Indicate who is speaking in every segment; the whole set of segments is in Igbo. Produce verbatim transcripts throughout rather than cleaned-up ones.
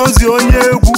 Speaker 1: nzi onye egwu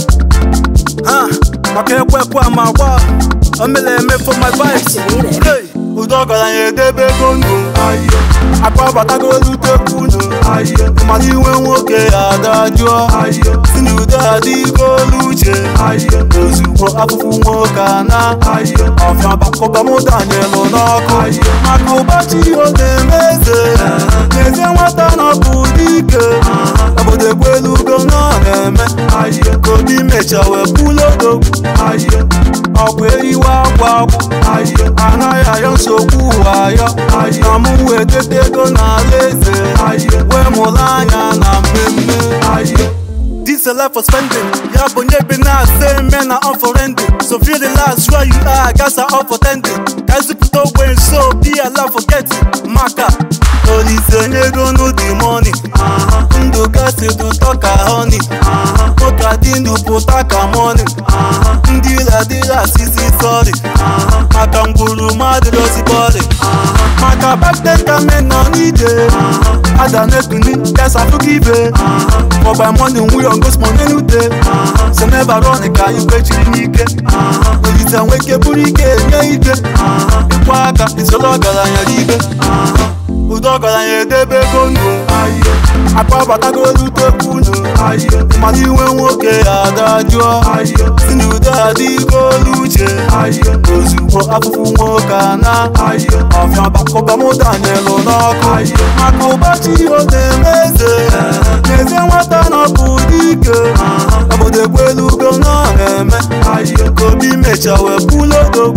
Speaker 1: ah maka ekwe ekwe ama gba o mere eme for my vibes hey udo ọgaranya edebe ego ndụ akwa batago lutekwu ndụ mana iwe nwoke adajụọ si na udo adịgo n'uche ozugbo afụfụ nwoke na ọfịa bakọba mụ danyelụ n'ọkụ maka ụbọchị ọ na-emeze n'ezie nwata nọbụ dike obodo ekwelugo nọ na-eme ka obi mecha wee kwulodo ọkwa eriwe akwa akwụ anaghị ayọ nsogbu ayọ na mụ wee tete ego n'ala eze wee mụrụ anya na mmemme this a life for spending ya bụ nye bi na-ase mme na unforending so feel the last where you are gas are all for tending ka ezipụta ogbe nso be alive for getting maka Olise nyego no the money ndụ gasị tụtọ ka honey nwoke adị ndụ pụta ka money ndị ladịla sisi sọrị maka ngwuru mmadụ dozibọrị maka bakte ka men nọ n'ije ada nekuni kesa fụka ibe for by money we on go small n'ute so never run ka igwe jiri n'ike Olise nweke buru ike enye ike ịkwa aka isolo ọgaranya ibe udo ọgaranya edebe ego ndụ akwa batago lutekwu ndụ mana iwe nwoke adajụọ si na udo adịgo n'uche ozugbo afụfụ nwoke na ọfịa bakọba mụ danyelụ n'ọkụ maka ụbọchị ọ na-emeze n'ezie nwata nọbụ dike obodo ekwelugo nọ na-eme ka obi mecha wee kwulodo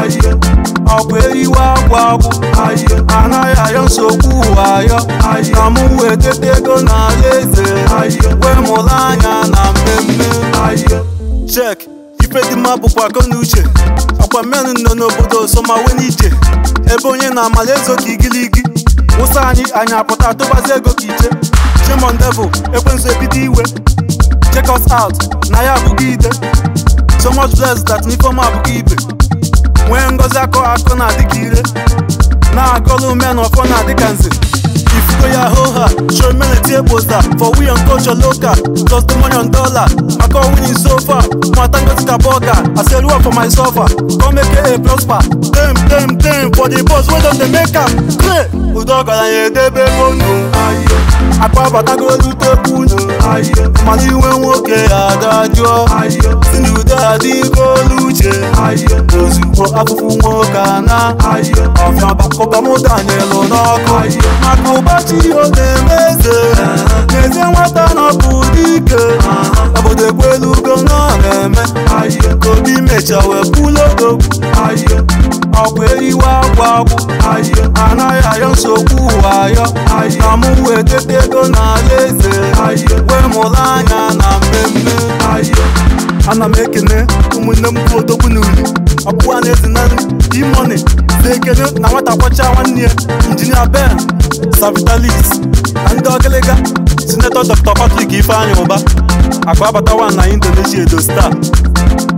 Speaker 1: ọkwa eriwe akwa akwụ anaghị ayọ nsogbu ayọ na mụ wee tete ego n'ala eze wee mụrụ anya na mmemme chek ife dị mma bụkwa akọ na uche ọkwa mmenụ nọ n'obodo so ma wee n'ije ebe onye na-amala ezo ka igiligi wụsa anyị anyị apụta tụbazi ego ka iche Shemon devil ekwensu ebido iwe check us out na ya abụghị ide so much blessed that n'ifeọma abụghị ibe nwee ngozi akọ akọ na-adịka ire na-agọlụ men ọfọ na-adịka nze ifugo ya hoha show meneti egbosa for we on culture local plus the money on dollar maka winning so far nwata ngozi ka bọga aseruwa for my sofa come make a prosper dem dem dem for the boss wey don dey make am play udo ọgaranya edebe ego ndụ akwa batago lutekwu ndụ mana iwe nwoke adajụọ si na udo adịgo n'uche ozugbo afụfụ nwoke na ọfịa bakọba mụ danyelụ n'ọkụ maka ụbọchị ọ na-emeze n'ezie nwata nọbụ dike obodo ekwelugo nọ na-eme ka obi mecha wee kwulodo ọkwa eriwe akwa akwụ anaghị ayọ nsogbu ayọ na mụ wee tete ego n'ala eze wee mụrụ anya na mmemme ana m ekene ụmụnne m bụ odogwu n'uli ọkpụwa na-ezi na imoni na-ekene na nwata kwacha nwanne ya injinia Ben Savitalis na ndị ọgịlịga Senator Doctor Patrick Ifeanyi Ụba akwa abatawa na Indonesia Edo Star